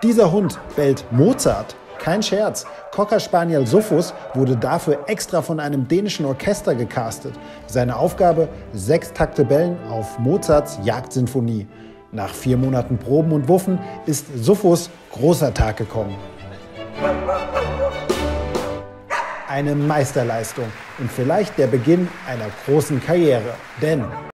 Dieser Hund bellt Mozart. Kein Scherz. Cocker Spaniel Sophus wurde dafür extra von einem dänischen Orchester gecastet. Seine Aufgabe: 6 Takte bellen auf Mozarts Jagdsinfonie. Nach 4 Monaten Proben und Wuffen ist Sophus großer Tag gekommen. Eine Meisterleistung und vielleicht der Beginn einer großen Karriere. Denn